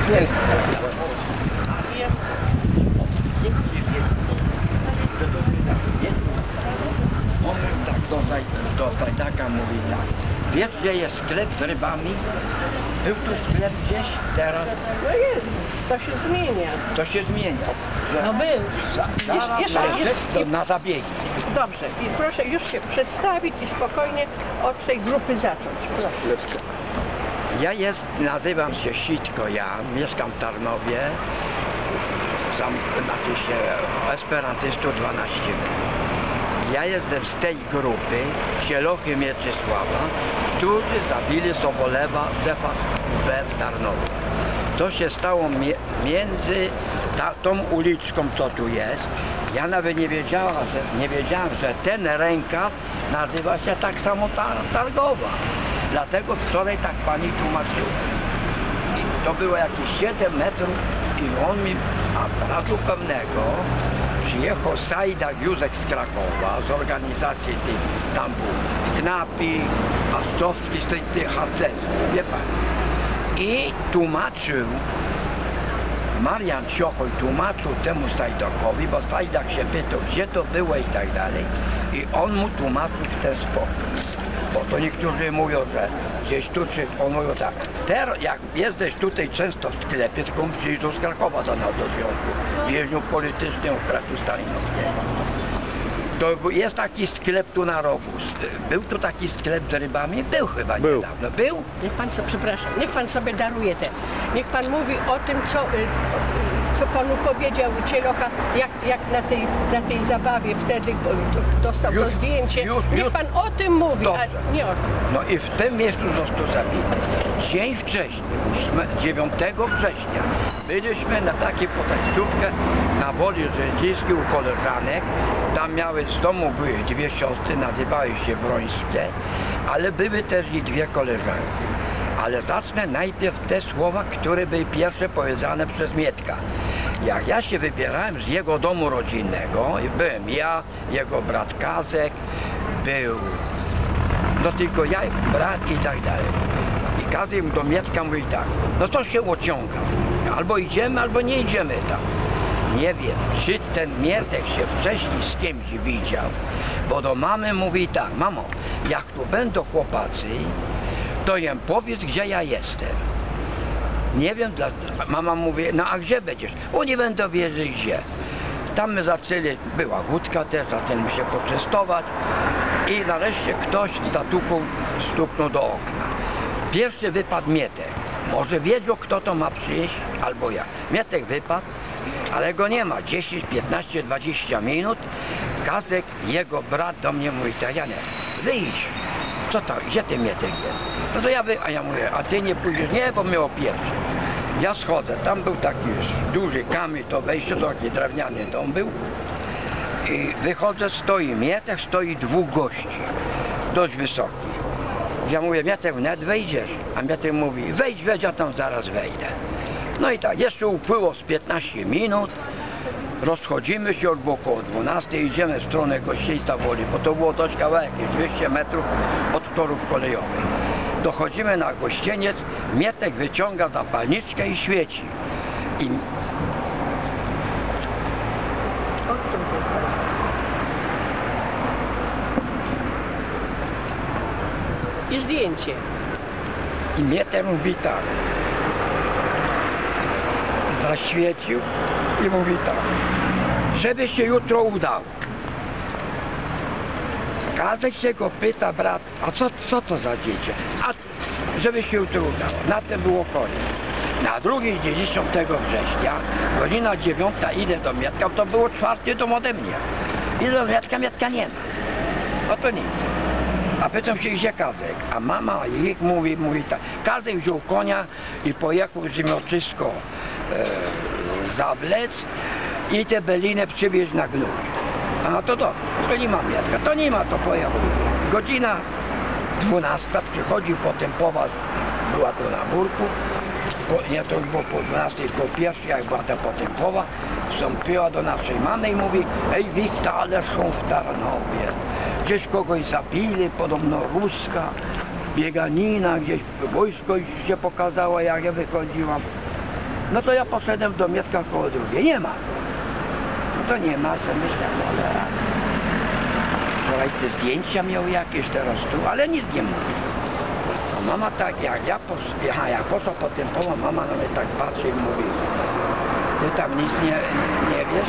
Do Tajdaka mówi tak. Wiesz, gdzie jest sklep z rybami? Był tu sklep gdzieś teraz? No jest, to się zmienia. To się zmienia. No był. Jeszcze na zabiegi. Dobrze, i proszę już się przedstawić i spokojnie od tej grupy zacząć. Proszę. Ja nazywam się Sitko Jan, mieszkam w Tarnowie. Znaczy się esperantystów 12. Ja jestem z tej grupy Sielochy Mieczysława, którzy zabili Sobolewa w Tarnowie. To się stało między tą uliczką, co tu jest. Ja nawet nie wiedziałem, że ten rękaw nazywa się tak samo Targowa. Dlatego wczoraj tak pani tłumaczyła. I to było jakieś 7 metrów i on mi, a razu pewnego przyjechał Sajdak Józek z Krakowa, z organizacji tych, tam był Knapi, Aszczowski, z tych harcerzów, wie pan. I tłumaczył, Marian Ciochoj tłumaczył temu Sajdakowi, bo Sajdak się pytał, gdzie to było i tak dalej. I on mu tłumaczył w ten sposób. Bo to niektórzy mówią, że gdzieś tu, czy on mówił tak. Teraz jak jesteś tutaj często w sklepie, tylko przyjdą z Krakowa do związku. Więźniów politycznych w pracy stalinowskiego. To jest taki sklep tu na rogu. Był tu taki sklep z rybami? Był chyba niedawno. Był? Niech pan sobie, przepraszam, niech pan sobie daruje te. Niech pan mówi o tym, co panu powiedział Cielocha, jak na tej zabawie wtedy dostał to zdjęcie. Niech pan o tym mówi, a nie o tym. No i w tym miejscu został zabity. Dzień wcześniej, 9 września, byliśmy na takiej potańcówkę na Woli Rzędzińskiej u koleżanek. Tam z domu były 2 siostry, nazywały się Brońskie, ale były też i 2 koleżanki. Ale zacznę najpierw te słowa, które były pierwsze powiedziane przez Mietka. Jak ja się wybierałem z jego domu rodzinnego, byłem ja, jego brat Kazek, był, no tylko ja, brat i tak dalej. I Kazek do Mietka mówi tak, no to się ociąga, albo idziemy, albo nie idziemy tam. Nie wiem, czy ten Mietek się wcześniej z kimś widział, bo do mamy mówi tak, mamo, jak tu będą chłopacy, to jem powiedz, gdzie ja jestem. Nie wiem, mama mówi, no a gdzie będziesz? O, nie będę wiedzieć gdzie. Tam my zaczęli, była wódka też, zaczęliśmy się poczęstować i nareszcie ktoś stuknął do okna. Pierwszy wypadł Mietek. Może wiedział, kto to ma przyjść, albo ja. Mietek wypadł, ale go nie ma. 10, 15, 20 minut. Kazek, jego brat do mnie mówi, Janek, wyjdź. Co to, gdzie ty Mietek jest? No to a ja mówię, a ty nie pójdziesz? Nie, bo mnie opieprzył. Ja schodzę, tam był taki duży kamień, to wejście, to taki drewniany dom był. I wychodzę, stoi Mietek, stoi 2 gości, dość wysokich. Ja mówię, Mietek, wnet wejdziesz? A Mietek mówi, wejdź, ja tam zaraz wejdę. No i tak, jeszcze upłyło z 15 minut, rozchodzimy się od około 12, idziemy w stronę Gościńca Woli, bo to było dość kawałek, 200 metrów od torów kolejowych. Dochodzimy na Gościeniec, Mietek wyciąga zapalniczkę i świeci. I zdjęcie. I Mietek mówi tak. Zaświecił i mówi tak, żeby się jutro udał. Kazek się go pyta, brat, a co to za dziecię? A żeby się jutro udało. Na tym było koniec. Na drugi dzień 10 września, godzina 9, idę do Mietka, to było 4 dom ode mnie. Idę do Mietka, Mietka nie ma. No to nic. A pytam się, gdzie Kazek? A mama ich mówi tak, Kazek wziął konia i pojechał z Ziemioczysko Zablec i te Belinę przywieźć na Gnój. A to dobrze, to nie ma Mietka, to nie ma, to pojechał. Godzina 12, przychodził Potępowa, była to na Murku, nie, to już było po 12, po 1, jak była ta Potępowa, wstąpiła do naszej mamy i mówi, ej Wikta, ale są w Tarnowie. Gdzieś kogoś zabili, podobno ruska, bieganina, gdzieś wojsko się pokazało, jak ja wychodziłam. No to ja poszedłem do Mietka koło drugiej, nie ma. No to nie ma, co myślę, cholera. Wczoraj te zdjęcia miał jakieś teraz tu, ale nic nie ma. A mama tak, jak poszła po tym poła, mama na mnie tak patrzy i mówi, ty tam nic nie wiesz?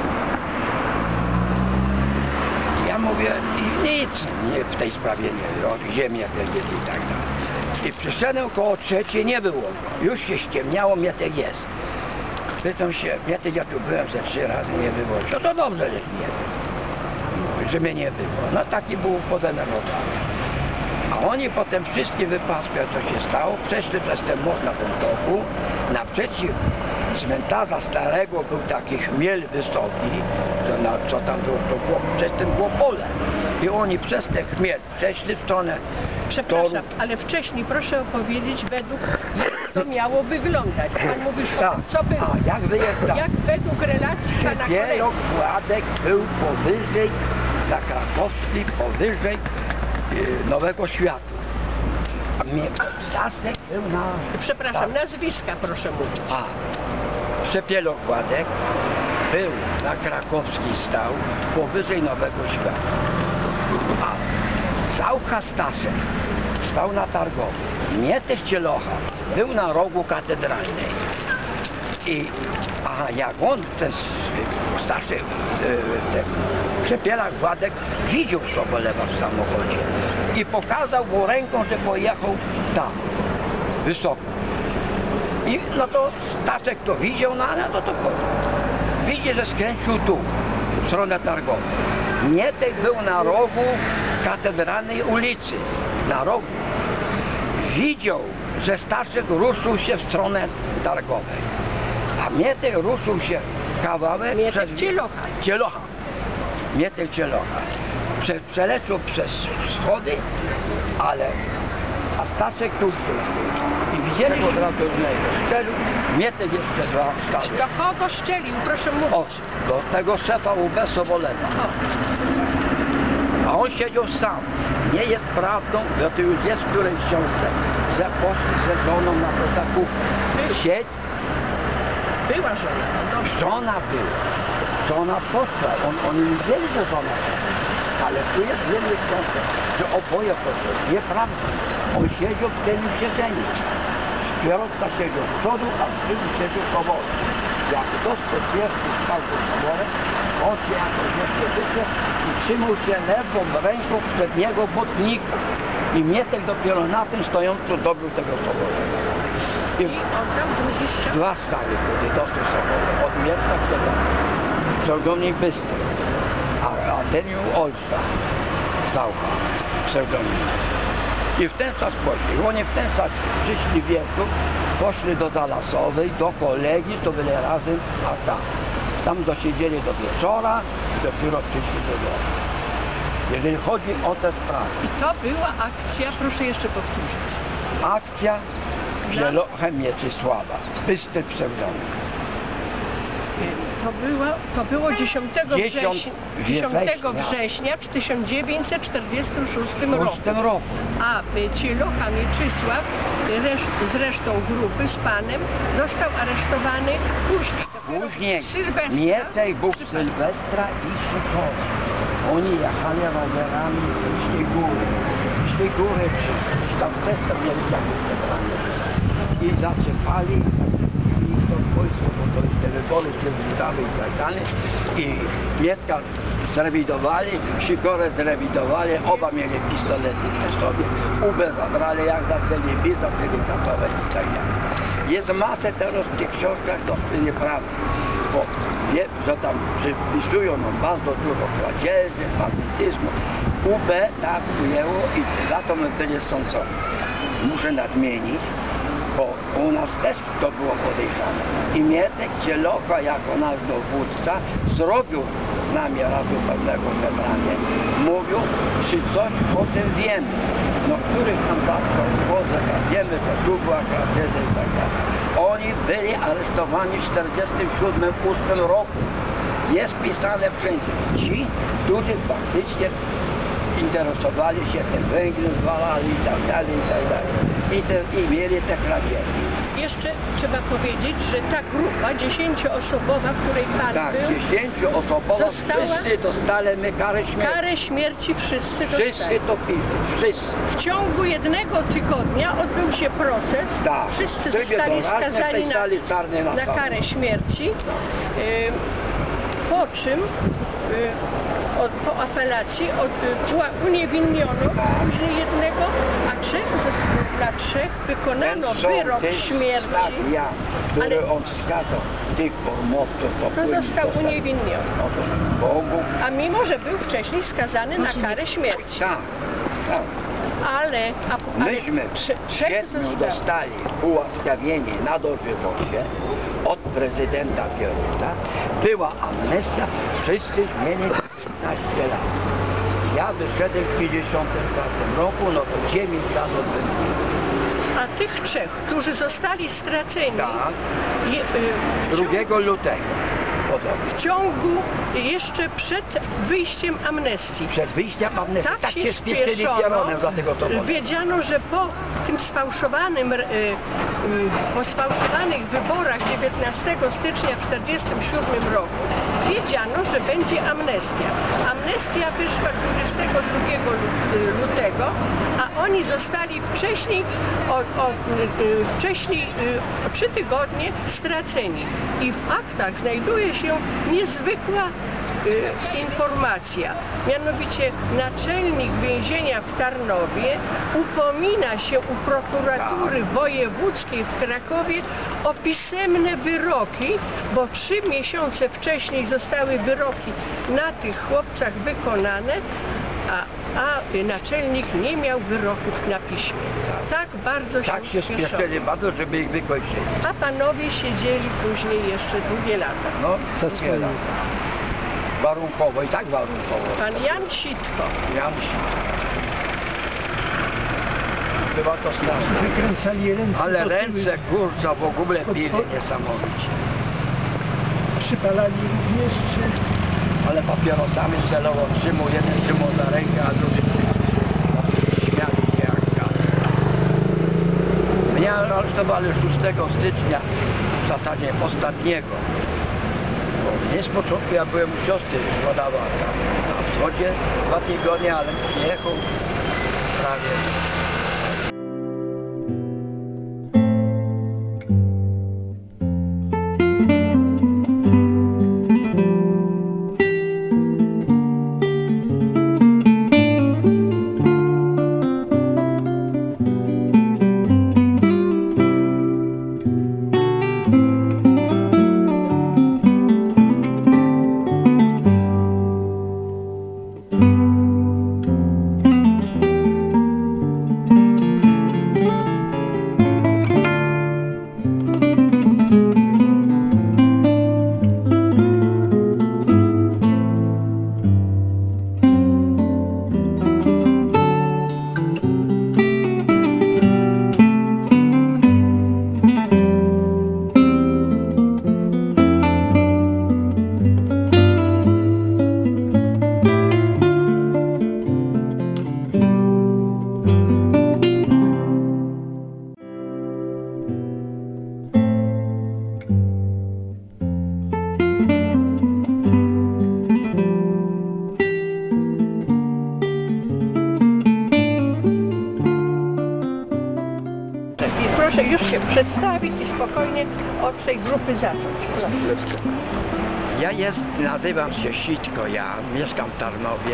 Ja mówię, nic w tej sprawie nie wiem, gdzie Mietek jest i tak dalej. I przyszedłem koło trzeciej, nie było go. Już się ściemniało, Mietek jest. Pytam się, Mietek, ja tu byłem ze 3 razy, nie było. No to dobrze, że nie było. Że mnie nie było. No taki był podenerwowany. A oni potem wszystkie wypaskły, co się stało, przeszli przez ten most na tym toku. Naprzeciw cmentarza starego był taki chmiel wysoki, co tam było, przez tym było pole. I oni przez ten chmiel przeszli w stronę Przepraszam, toru. ale wcześniej proszę opowiedzieć według jak to miało wyglądać. Pan mówisz o tym, co było. A jak wyjeżdżał? Jak według relacji pana kolegi. Wielok Władek był powyżej, na Krakowskiej, powyżej Nowego Światu. A Staszek był na... Przepraszam, nazwiska proszę mówić. A Przepielok Władek był na Krakowskiej, stał powyżej Nowego Świata. A Zaucha Staszek stał na Targowej. Mietek Cielocha był na rogu katedralnej. I jak on, ten Staszek, ten Przepielak Władek widział Sobolewa w samochodzie i pokazał mu ręką, że pojechał tam, wysoko. I no to Staszek to widział, no ale no to widzi, że skręcił tu, w stronę Targowej. Mietek był na rogu katedralnej ulicy, na rogu. Widział, że Staszek ruszył się w stronę Targowej. A Mietek ruszył się kawałek Mietek Cielocha. Cielocha. Mietek Cielocha. Przeleciał przez schody, a Staszek tu stał. I widzieli od razu szczelił, Mietek jeszcze stał. Do kogo szczelił? Proszę mówić. O, do tego szefa UB Sobolewa. A on siedział sam. Nie jest prawdą, bo to już jest w którejś książce, że poszli ze żoną na to zakupy. Siedź. Była żona. Żona była. Żona poszła. Oni wiedzieli, że żona poszła. Ale tu jest w jednej książce, że oboje poszli. Nieprawda. On siedział w tym siedzeniu. Kierowca siedział z przodu, a z tyłu siedział powoli. Jak ktoś przez pierwszy stał pod komorę, on się jakoś jeszcze wyszedł i trzymał się lewą ręką przedniego botnika. I Mietek dopiero na tym stojąco dobył tego Sobola. I oddał drugi strzał. 2 strzały wtedy dostał Sobola. Od Mietka do pseudonim Bystry. A ten miał ojca. Zaucha. Pseudonim. I w ten czas poszli. Oni w ten czas przyszli wieczór, poszli do Zalasowej, do kolegi, to byli razem, a tam dosiedzieli do wieczora i dopiero przyszli do domu. Jeżeli chodzi o te sprawy. I to była akcja, proszę jeszcze powtórzyć. Akcja Zielochem Mieczysława, Bystry pseudonim. To było 10 września w 1946 roku. A Cielocha Mieczysław z resztą grupy, z panem, został aresztowany później. Później Sylwestra. Mietek był Sylwestra i Szykowa. Oni jechali rowerami z Śmigóry. Śmigóry tam często mieli takie zebrane. I zaczepali i to wojsko, bo to te wybory się zbliżały i tak dalej. I Mietka zrewidowali, Sikorę zrewidowali, oba mieli pistolety przy sobie, ubę zabrali, jak zaczęli bić, zaczęli katować i tak dalej. Jest masę teraz w tych książkach, to nieprawda, bo wie, że tam przypisują nam bardzo dużo kradzieży, bandytyzmu. UB tak ujęło i za to my byli sądzeni. Muszę nadmienić, bo u nas też to było podejrzane. I Mietek Cielocha jako nasz dowódca zrobił z nami razu pewnego zebrania. Mówił, czy coś o tym wiemy. No których tam zawsze wchodzę, wiemy, że tu była kradzież i tak dalej. Oni byli aresztowani w 1947 roku. Jest pisane wszędzie. Ci, którzy faktycznie interesowali się tym węglem, zwalali i tak dalej, i tak dalej. I mieli te kradzieży. jeszcze trzeba powiedzieć, że ta grupa 10-osobowa, w której pan Tak, był, 10-osobowa, została- wszyscy dostaliśmy karę śmierci. karę śmierci wszyscy Wszyscy dostali. to pili, wszyscy. W ciągu jednego tygodnia odbył się proces, Tak. wszyscy Trybie zostali doraźnym w skazani tej sali czarnej na na czarno. karę śmierci, po czym po apelacji uniewiniono później jednego, a dla trzech wykonano Ten wyrok sołtys śmierci, Stawia, który ale on skazał tych formowców, to został uniewinniony. No to Bogu. A mimo, że był wcześniej skazany na karę śmierci. Tak, tak. Ale Myśmy w trzech kwietniu zostało. dostali ułaskawienie na dożywocie od prezydenta Pioruta. Była amnestia, wszyscy mieli 15 lat. Ja wyszedłem w 54 roku, no to 9 lat odbyłem. A tych trzech, którzy zostali straceni Tak, w 2 lutego. Podobnie. w ciągu jeszcze przed wyjściem amnestii. Przed wyjściem amnestii, tak się spieszyli spieszono, kieronem, dlatego to było. wiedziano, że po tym po sfałszowanych wyborach 19 stycznia w 1947 roku wiedziano, że będzie amnestia. Amnestia wyszła 22 lutego, a oni zostali wcześniej, o 3 tygodnie straceni. I w aktach znajduje się niezwykła informacja. Mianowicie naczelnik więzienia w Tarnowie upomina się u prokuratury wojewódzkiej w Krakowie o pisemne wyroki, bo 3 miesiące wcześniej zostały wyroki na tych chłopcach wykonane, a naczelnik nie miał wyroków na piśmie. Tak bardzo się Tak się spieszono. spieszyli bardzo, żeby ich wykończyć. A panowie siedzieli później jeszcze długie lata. No, długie lata. Warunkowo i tak warunkowo. Pan Jan Sitko. Jan Sitko. Była to straszne. Wykręcali ręce, Ale do tyłu, ręce kurca w ogóle pili niesamowicie. przypalali również, czy Ale papierosami strzelał, trzymał, jeden trzymał za rękę, a drugi śmiali się jak gad. Mnie aresztowali 6 stycznia, w zasadzie ostatniego. Bo nie z początku ja byłem u siostry, składała tam na wschodzie 2 tygodnie, ale jechał prawie. Proszę już się przedstawić i spokojnie od tej grupy zacząć. Proszę. Ja nazywam się Sitko Jan, mieszkam w Tarnowie.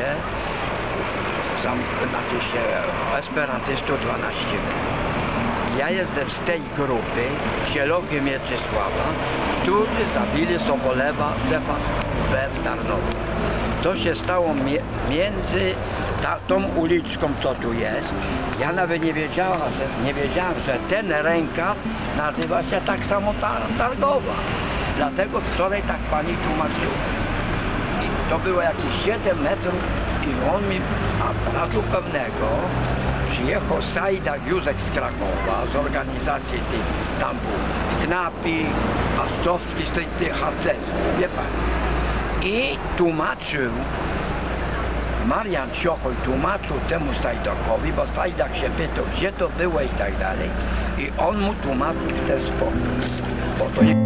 Znaczy się esperantystów 12 lat. Ja jestem z tej grupy Zielochy Mieczysława, którzy zabili Sobolewa w Tarnowie. To się stało między tą uliczką, co tu jest. Ja nawet nie wiedziałem, że ten rękaw nazywa się tak samo Targowa. Dlatego wczoraj tak pani tłumaczyła. I to było jakieś 7 metrów i on mi, a razu pewnego przyjechał Sajdak Józek z Krakowa, z organizacji tych, tam był Knapi, Asczowski, z tych harcerzów, wie pan. I tłumaczył Marian Ciochol tłumaczył temu Stajdakowi, bo Stajdak się pytał, gdzie to było i tak dalej. I on mu tłumaczył w ten sposób. Bo to nie...